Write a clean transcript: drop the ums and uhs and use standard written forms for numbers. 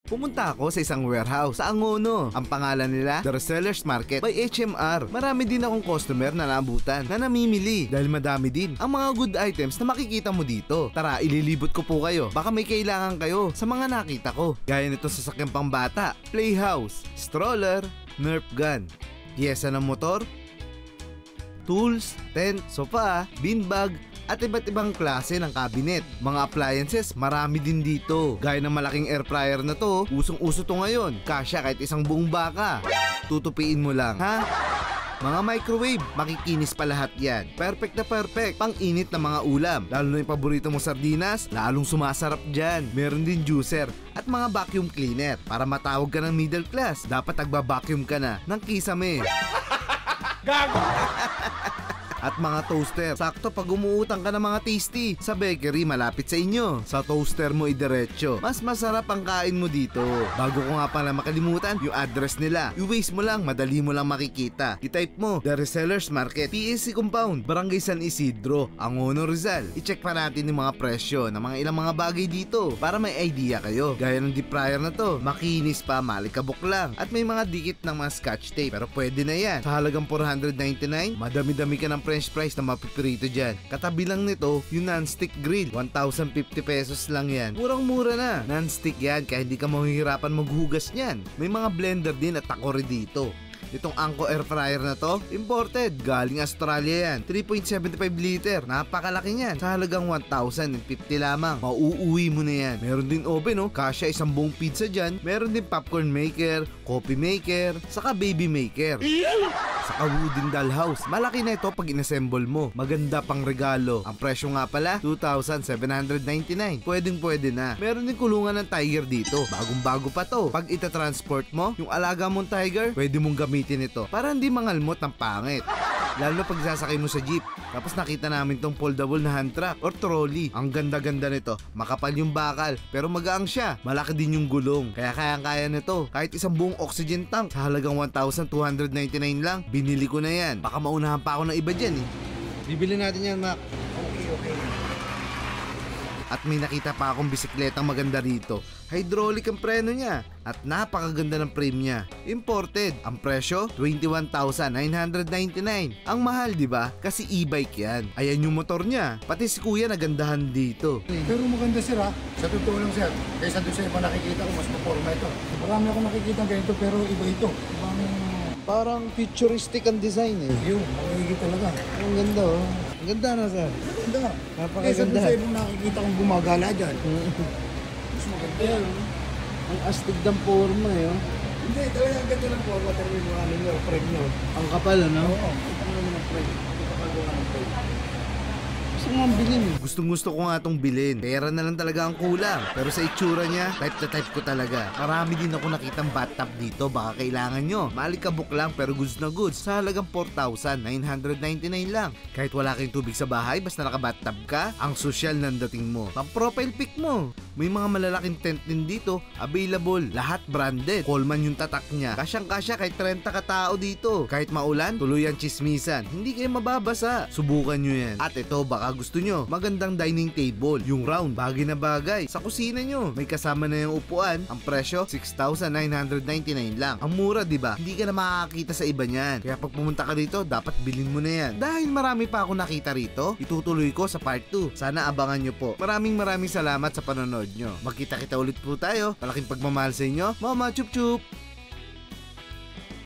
Pumunta ako sa isang warehouse sa Angono. Ang pangalan nila, The Resellers Market by HMR. Marami din akong customer na naabutan na namimili dahil madami din ang mga good items na makikita mo dito. Tara, ililibot ko po kayo. Baka may kailangan kayo sa mga nakita ko. Gaya nito sasakyang pangbata, playhouse, stroller, Nerf gun, piyesa ng motor, tools, tent, sofa, beanbag, at iba't ibang klase ng cabinet. Mga appliances, marami din dito. Gaya ng malaking air fryer na to, usong-uso to ngayon. Kasya kahit isang buong baka. Tutupiin mo lang, ha? Mga microwave, makikinis pa lahat yan. Perfect na perfect, pang init na mga ulam. Lalo na yung paborito mo sardinas, lalong sumasarap dyan. Meron din juicer at mga vacuum cleaner. Para matawag ka ng middle class, dapat nagba-vacuum ka na ng kisame. Gago! At mga toaster, sakto pag umuutang ka ng mga tasty sa bakery malapit sa inyo. Sa toaster mo idiretso, mas masarap ang kain mo dito. Bago ko nga pala makalimutan, yung address nila, i-waste mo lang, madali mo lang makikita. I-type mo, The Resellers Market, PSC Compound, Barangay San Isidro, Angono, Rizal. I-check pa natin yung mga presyo ng mga ilang mga bagay dito para may idea kayo. Gaya ng deep fryer na to, makinis pa, malikabok lang. At may mga dikit ng mga scotch tape, pero pwede na yan. Sa halagang 499, madami-dami ka ng French fries na mapipirito dyan. Katabi lang nito, yung non-stick grill. 1,050 pesos lang yan. Murang-mura na. Non-stick yan, kaya hindi ka mahihirapan maghugas niyan. May mga blender din at takore dito. Itong Anko air fryer na to, imported. Galing Australia yan. 3.75 liter. Napakalaki niyan. Sa halagang 1,050 lamang. Mauuwi mo na yan. Meron din oven, no? Kasya isang buong pizza dyan. Meron din popcorn maker, coffee maker, saka baby maker. Saka wooden dollhouse. Malaki na ito pag inassemble mo. Maganda pang regalo. Ang presyo nga pala, 2,799. Pwedeng-pwede na. Meron din kulungan ng tiger dito. Bagong-bago pa to. Pag itatransport mo, yung alaga mong tiger, pwede mong gamitin ito para hindi mangalmot ng pangit. Lalo pag sasakay mo sa jeep. Tapos nakita namin tong foldable na hand truck or trolley. Ang ganda-ganda nito. Makapal yung bakal pero magaang siya. Malaki din yung gulong. Kaya kayang-kaya nito. Kahit isang buong oxygen tank sa halagang 1,299 lang, binili ko na yan. Baka maunahan pa ako ng iba dyan eh. Bibili natin yan, Mac. Okay. At may nakita pa akong bisikletang maganda rito. Hydraulic ang preno niya at napakaganda ng frame niya. Imported. Ang presyo, 21,999. Ang mahal, di ba? Kasi e-bike yan. Ayan yung motor niya. Pati si kuya nagandahan dito. Pero maganda sir ha. Sa totoo lang sir. Kaysa doon sa iba nakikita ko, mas maporma ito. Marami akong nakikita ganito pero iba ito. Parang futuristic ang design eh. Yun, makikita talaga. Ang ganda oh. Ang ganda na sir. Maganda. Napakaganda. Kaysa doon sa ibang nakikita kong gumagala dyan. Mas maganda yan. Ang astig ng forma eh oh. Hindi, talaga ang ganda ng forma. Talaga yung ano nyo, frame nyo. Ang kapal ano? Oo, ito naman ang frame. Ito kapal ng frame. Gusto mo bilhin. Gustong-gusto ko nga itong bilhin. Pera na lang talaga ang kulang. Pero sa itsura niya, type na type ko talaga. Marami din ako nakitang bathtub dito. Baka kailangan nyo. Malikabok lang pero goods na goods. Sa halagang 4,999 lang. Kahit wala kayong tubig sa bahay, basta naka-bathtub ka, ang social ng dating mo. Pang-profile pic mo. May mga malalaking tent din dito. Available. Lahat branded. Coleman yung tatak niya. Kasyang-kasya kahit 30 katao dito. Kahit maulan, tuloy ang chismisan. Hindi kayo mababasa. Subukan nyo yan. At ito, baka gusto nyo, magandang dining table. Yung round, bagay na bagay. Sa kusina nyo, may kasama na yung upuan. Ang presyo, 6,999 lang. Ang mura, di ba? Hindi ka na makakita sa iba niyan. Kaya pag pumunta ka dito, dapat bilhin mo na yan. Dahil marami pa ako nakita rito, itutuloy ko sa part 2. Sana abangan nyo po. Maraming salamat sa panonood nyo. Magkita-kita ulit po tayo. Malaking pagmamahal sa inyo. Mama, chup chup!